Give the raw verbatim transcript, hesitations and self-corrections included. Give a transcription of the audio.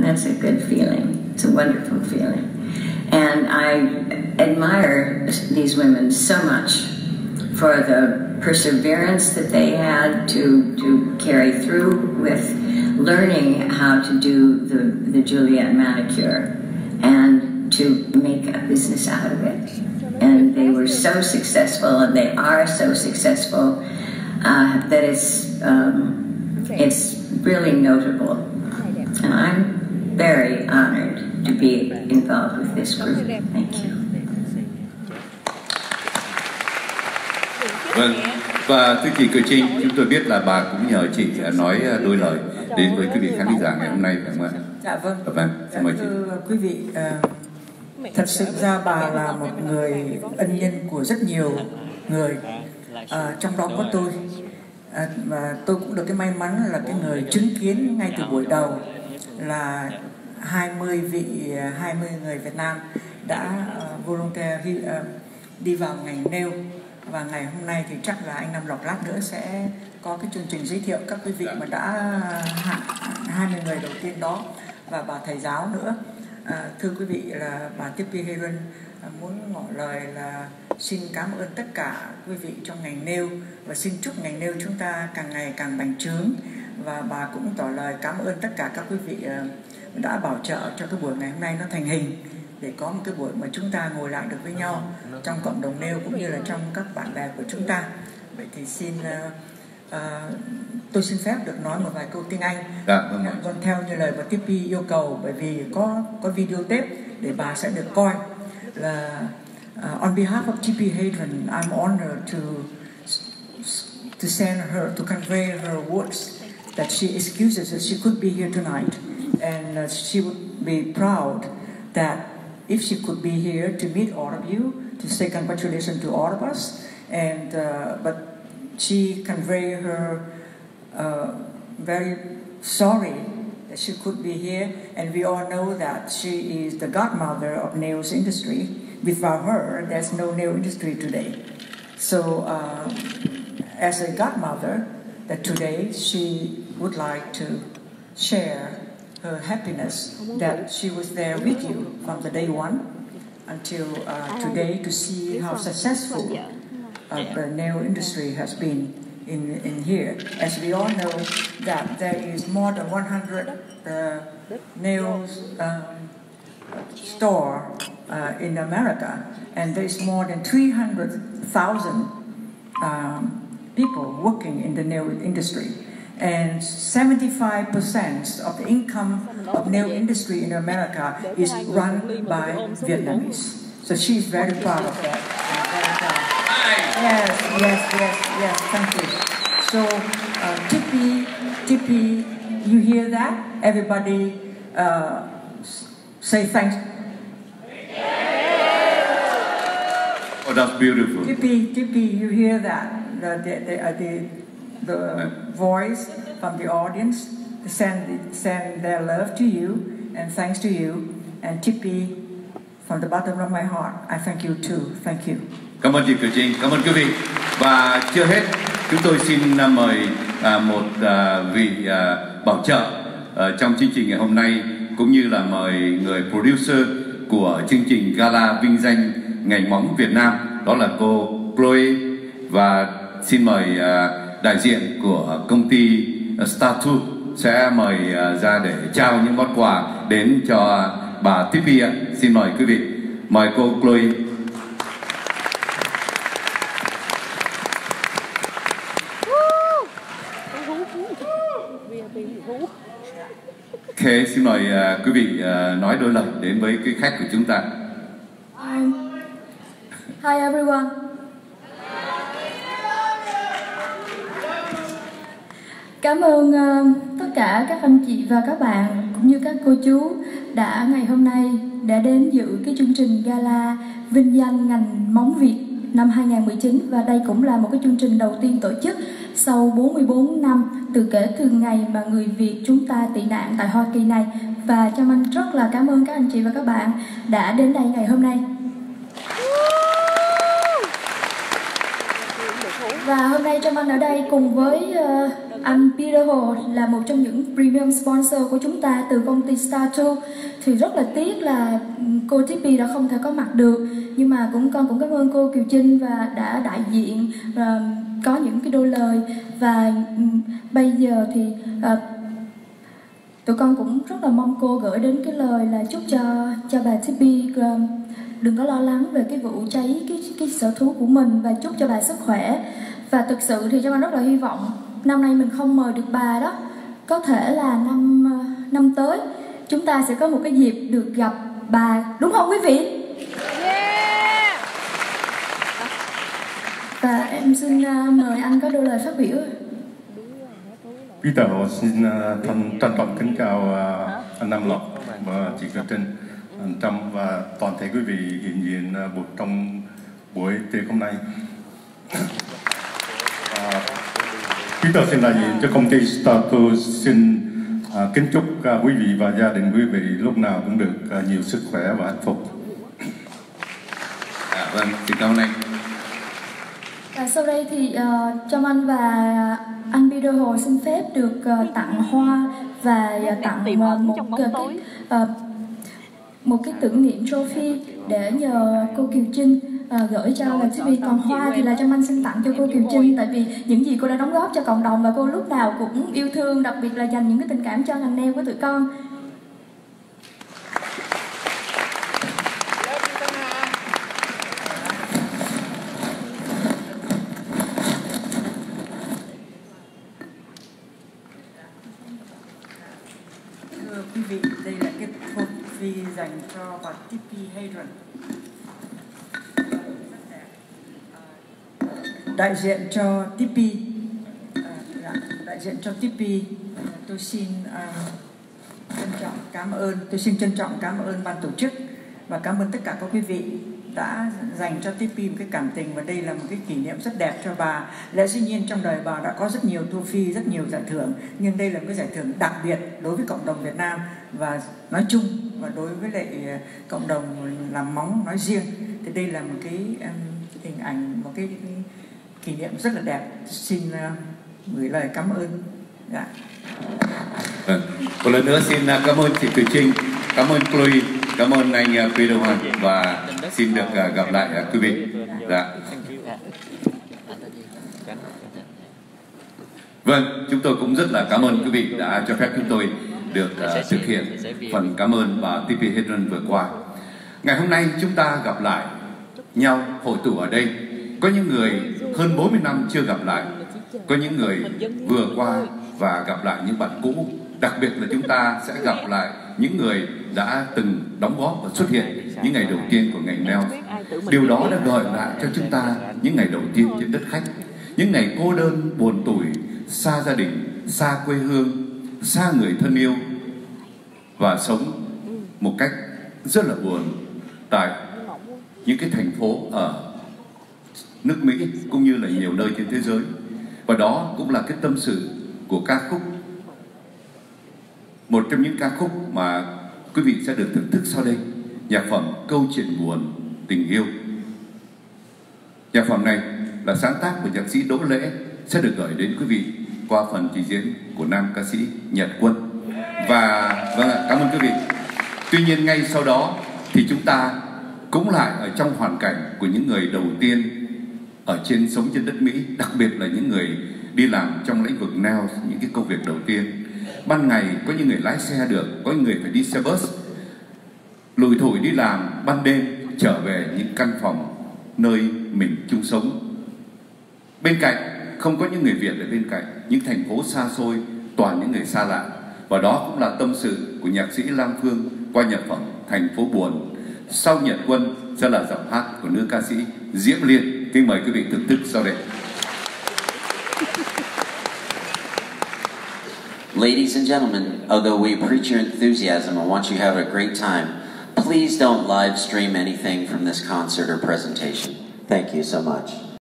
and that's a good feeling. It's a wonderful feeling. And I admire these women so much for the perseverance that they had to, to carry through with learning how to do the, the Juliet manicure and to make a business out of it. And they were so successful, and they are so successful, uh, that it's, um, it's really notable. And I'm very honored to be involved with this group. Thank you. Vâng, và thưa chị Kiều Trinh, chúng tôi biết là bà cũng nhờ chị nói đôi lời đến với quý vị khán giả ngày hôm nay, phải không ạ? Dạ vâng. Dạ vâng, xin mời chị. Thưa quý vị, uh, thật sự ra bà là một người ân nhân của rất nhiều người, uh, trong đó có tôi. Uh, và tôi cũng được cái may mắn là cái người chứng kiến ngay từ buổi đầu là hai mươi vị, hai mươi người Việt Nam đã uh, volunteer uh, đi vào ngành nail. Và ngày hôm nay thì chắc là anh Nam Lộc lát nữa sẽ có cái chương trình giới thiệu các quý vị mà đã hai mươi người đầu tiên đó và bà thầy giáo nữa. À, thưa quý vị, là bà Tippi Hedren muốn ngỏ lời là xin cảm ơn tất cả quý vị trong ngành nail và xin chúc ngành nail chúng ta càng ngày càng bành trướng. Và bà cũng tỏ lời cảm ơn tất cả các quý vị đã bảo trợ cho cái buổi ngày hôm nay nó thành hình, để có một cái buổi mà chúng ta ngồi lại được với nhau trong cộng đồng nail cũng như là trong các bạn bè của chúng ta. Vậy thì xin uh, uh, tôi xin phép được nói một vài câu tiếng Anh. Dạ, vâng. Vâng, theo như lời bà Tippi yêu cầu, bởi vì có có video tape để bà sẽ được coi. Là uh, on behalf of Tippi Hedren, I'm honored to to send her to convey her words that she excuses that she could be here tonight, and uh, she would be proud that if she could be here to meet all of you, to say congratulations to all of us, and uh, but she convey her uh, very sorry that she could be here, and we all know that she is the godmother of nails industry. Without her, there's no nail industry today. So, uh, as a godmother, that today she would like to share her happiness that she was there with you from the day one until uh, today, to see how successful uh, the nail industry has been in, in here. As we all know that there is more than one hundred uh, nails um, store uh, in America, and there is more than three hundred thousand um, people working in the nail industry. And seventy-five percent of the income of nail industry in America is run by Vietnamese. So she's very proud of that. Yes, yes, yes, yes, thank you. So, uh, Tippi, Tippi, you hear that? Everybody uh, say thanks. Oh, that's beautiful. Tippi, Tippi, you hear that? The, the, the, uh, the, the voice from the audience to send, send their love to you and thanks to you. And Tippi, from the bottom of my heart, I thank you too. Thank you. Cảm ơn chị Kiều Trinh, cảm ơn quý vị. Và chưa hết, chúng tôi xin mời à, một à, vị à, bảo trợ à, trong chương trình ngày hôm nay, cũng như là mời người producer của chương trình Gala vinh danh ngành móng Việt Nam, đó là cô Chloe. Và xin mời à, đại diện của công ty Statue sẽ mời uh, ra để trao những món quà đến cho bà Tippi ạ. Xin mời quý vị, mời cô Chloe. Ok, xin mời uh, quý vị uh, nói đôi lời đến với cái khách của chúng ta. Hi, Hi everyone. Cảm ơn uh, tất cả các anh chị và các bạn cũng như các cô chú đã ngày hôm nay đã đến dự cái chương trình gala vinh danh ngành móng Việt năm hai không một chín, và đây cũng là một cái chương trình đầu tiên tổ chức sau bốn mươi bốn năm từ kể từ ngày mà người Việt chúng ta tị nạn tại Hoa Kỳ này. Và Trâm Anh rất là cảm ơn các anh chị và các bạn đã đến đây ngày hôm nay. Và hôm nay Trâm Anh ở đây cùng với uh, anh Peter Hồ là một trong những premium sponsor của chúng ta từ công ty Star hai. Thì rất là tiếc là cô Tippy đã không thể có mặt được, nhưng mà cũng con cũng cảm ơn cô Kiều Trinh và đã đại diện và có những cái đôi lời. Và bây giờ thì uh, tụi con cũng rất là mong cô gửi đến cái lời là chúc cho cho bà Tippy uh, đừng có lo lắng về cái vụ cháy cái cái sở thú của mình, và chúc cho bà sức khỏe. Và thực sự thì cho con rất là hy vọng năm nay mình không mời được bà đó, có thể là năm năm tới chúng ta sẽ có một cái dịp được gặp bà, đúng không quý vị? Yeah. Và em xin uh, mời anh có đôi lời phát biểu. Peter Hồ xin uh, thân trân trọng kính chào uh, anh Nam Lộc và chị Kiều Trinh, anh Trâm và toàn thể quý vị hiện diện uh, trong buổi tiệc hôm nay. uh, Peter xin đại diện cho công ty Star hai xin uh, kính chúc uh, quý vị và gia đình quý vị lúc nào cũng được uh, nhiều sức khỏe và hạnh phúc. À, vâng, xin cảm ơn anh. Và sau đây thì uh, Trâm Anh và anh Peter Hồ xin phép được uh, tặng hoa và uh, tặng uh, một uh, cái uh, một cái tưởng niệm trophy để nhờ cô Kiều Trinh uh, gửi cho là Tippy. Còn hoa thì là Trâm Anh xin tặng cho cô Kiều Trinh, tại vì những gì cô đã đóng góp cho cộng đồng và cô lúc nào cũng yêu thương, đặc biệt là dành những cái tình cảm cho ngành nail của tụi con. Quý vị, đây là cái trophy dành cho bà Tippy Hedren. Đại diện cho Tippy, đại diện cho Tippy, tôi xin uh, trân trọng cảm ơn, tôi xin trân trọng cảm ơn ban tổ chức và cảm ơn tất cả các quý vị đã dành cho Tippy một cái cảm tình, và đây là một cái kỷ niệm rất đẹp cho bà. Lẽ dĩ nhiên trong đời bà đã có rất nhiều trophy, rất nhiều giải thưởng, nhưng đây là một cái giải thưởng đặc biệt đối với cộng đồng Việt Nam và nói chung, và đối với lại cộng đồng làm móng nói riêng. Thì đây là một cái um, hình ảnh, một cái, cái kỷ niệm rất là đẹp. Xin uh, gửi lời cảm ơn. Dạ. Vâng. Một lần nữa xin cảm ơn chị Kiều Trinh, cảm ơn Chloe, cảm ơn anh Peter Hoàng, và xin được gặp lại quý vị. Dạ. Vâng, chúng tôi cũng rất là cảm ơn quý vị đã cho phép chúng tôi được uh, thực hiện phần cảm ơn bà Tippy Hedren vừa qua. Ngày hôm nay chúng ta gặp lại nhau hội tụ ở đây. Có những người hơn bốn mươi năm chưa gặp lại, có những người vừa qua và gặp lại những bạn cũ. Đặc biệt là chúng ta sẽ gặp lại những người đã từng đóng góp và xuất hiện những ngày đầu tiên của ngành nail. Điều đó đã gợi lại cho chúng ta những ngày đầu tiên trên đất khách, những ngày cô đơn, buồn tủi, xa gia đình, xa quê hương, xa người thân yêu, và sống một cách rất là buồn tại những cái thành phố ở nước Mỹ cũng như là nhiều nơi trên thế giới. Và đó cũng là cái tâm sự của ca khúc, một trong những ca khúc mà quý vị sẽ được thưởng thức sau đây, nhạc phẩm Câu Chuyện Buồn Tình Yêu. Nhạc phẩm này là sáng tác của nhạc sĩ Đỗ Lễ, sẽ được gửi đến quý vị qua phần trình diễn của nam ca sĩ Nhật Quân. Và vâng ạ, cảm ơn quý vị. Tuy nhiên ngay sau đó thì chúng ta cũng lại ở trong hoàn cảnh của những người đầu tiên ở trên sống trên đất Mỹ, đặc biệt là những người đi làm trong lĩnh vực nail, những cái công việc đầu tiên. Ban ngày có những người lái xe được, có những người phải đi xe bus, lủi thủi đi làm, ban đêm trở về những căn phòng nơi mình chung sống. Bên cạnh không có những người Việt ở bên cạnh, những thành phố xa xôi toàn những người xa lạ. Và đó cũng là tâm sự của nhạc sĩ Lam Phương qua nhạc phẩm Thành Phố Buồn. Sau Nhật Quân sẽ là giọng hát của nữ ca sĩ Diễm Liên. Kính mời quý vị thưởng thức sau đây. Ladies and gentlemen, although we appreciate your enthusiasm and want you to have a great time, please don't live stream anything from this concert or presentation. Thank you so much.